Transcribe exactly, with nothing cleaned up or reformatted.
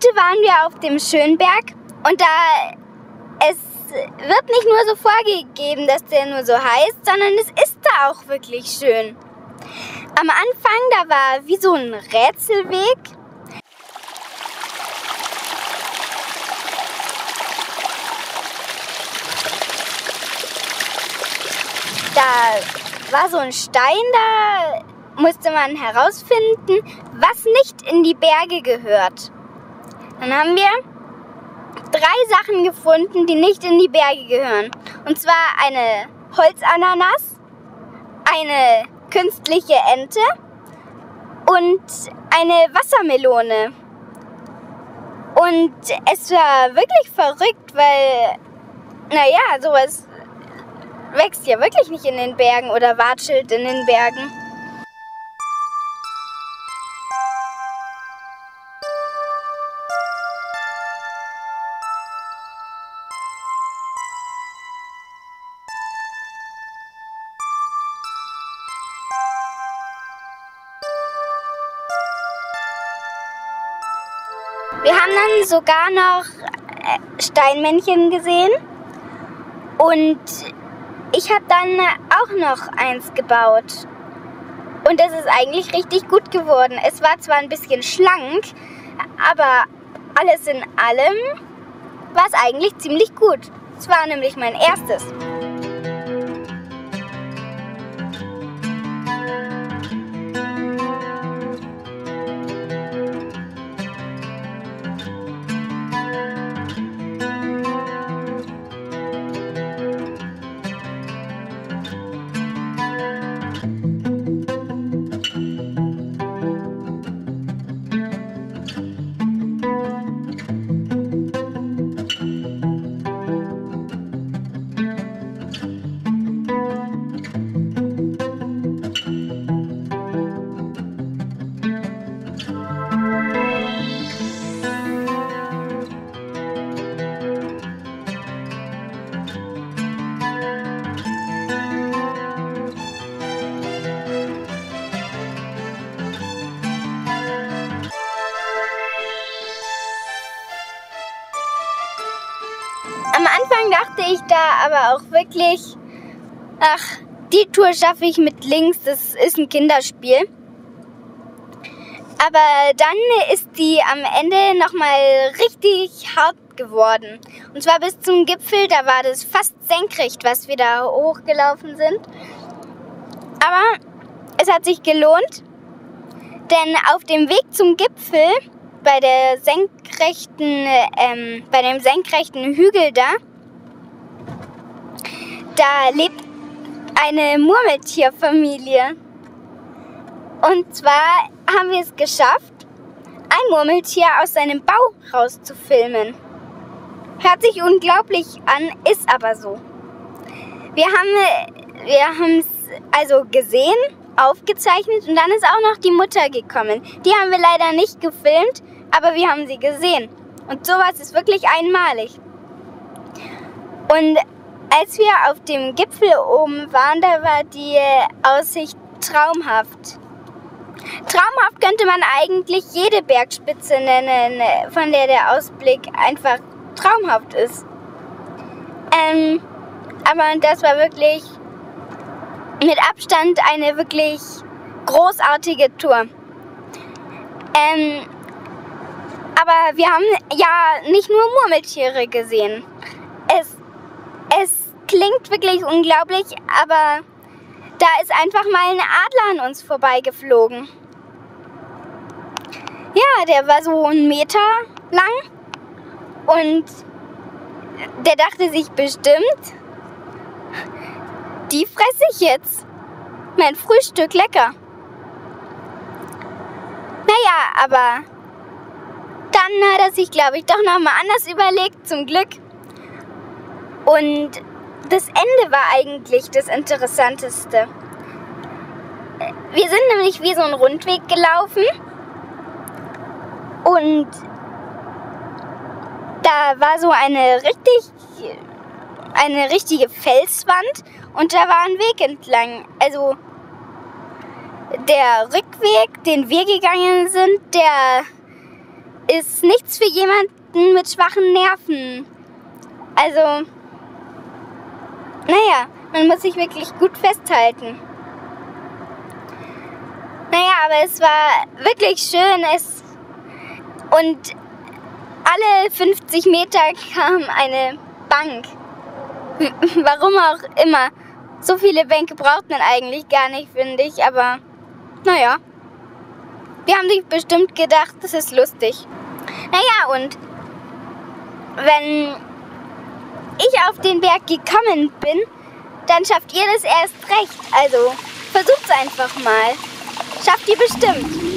Heute waren wir auf dem Schönberg und da es wird nicht nur so vorgegeben, dass der nur so heißt, sondern es ist da auch wirklich schön. Am Anfang, da war wie so ein Rätselweg. Da war so ein Stein, da musste man herausfinden, was nicht in die Berge gehört. Dann haben wir drei Sachen gefunden, die nicht in die Berge gehören. Und zwar eine Holzananas, eine künstliche Ente und eine Wassermelone. Und es war wirklich verrückt, weil, naja, sowas wächst ja wirklich nicht in den Bergen oder watschelt in den Bergen. Wir haben dann sogar noch Steinmännchen gesehen und ich habe dann auch noch eins gebaut. Und es ist eigentlich richtig gut geworden. Es war zwar ein bisschen schlank, aber alles in allem war es eigentlich ziemlich gut. Es war nämlich mein erstes. Am Anfang dachte ich da aber auch wirklich, ach, die Tour schaffe ich mit links, das ist ein Kinderspiel. Aber dann ist die am Ende nochmal richtig hart geworden. Und zwar bis zum Gipfel, da war das fast senkrecht, was wir da hochgelaufen sind. Aber es hat sich gelohnt, denn auf dem Weg zum Gipfel, bei der senkrechten, ähm, bei dem senkrechten Hügel da, da lebt eine Murmeltierfamilie. Und zwar haben wir es geschafft, ein Murmeltier aus seinem Bau rauszufilmen. Hört sich unglaublich an, ist aber so. Wir haben wir haben es also gesehen, aufgezeichnet und dann ist auch noch die Mutter gekommen. Die haben wir leider nicht gefilmt, aber wir haben sie gesehen. Und sowas ist wirklich einmalig. Und als wir auf dem Gipfel oben waren, da war die Aussicht traumhaft. Traumhaft könnte man eigentlich jede Bergspitze nennen, von der der Ausblick einfach traumhaft ist. Ähm, aber das war wirklich mit Abstand eine wirklich großartige Tour. Ähm, aber wir haben ja nicht nur Murmeltiere gesehen. Es, es klingt wirklich unglaublich, aber da ist einfach mal ein Adler an uns vorbeigeflogen. Ja, der war so einen Meter lang und der dachte sich bestimmt, die fresse ich jetzt. Mein Frühstück lecker. Naja, aber dann hat er sich, glaube ich, doch nochmal anders überlegt, zum Glück. Und das Ende war eigentlich das Interessanteste. Wir sind nämlich wie so einen Rundweg gelaufen und da war so eine richtig, eine richtige Felswand und da war ein Weg entlang. Also der Rückweg, den wir gegangen sind, der, ist nichts für jemanden mit schwachen Nerven. Also, naja, man muss sich wirklich gut festhalten. Naja, aber es war wirklich schön. Es und alle fünfzig Meter kam eine Bank. Warum auch immer. So viele Bänke braucht man eigentlich gar nicht, finde ich. Aber naja, wir haben sich bestimmt gedacht, das ist lustig. Naja, und wenn ich auf den Berg gekommen bin, dann schafft ihr das erst recht. Also versucht's einfach mal. Schafft ihr bestimmt.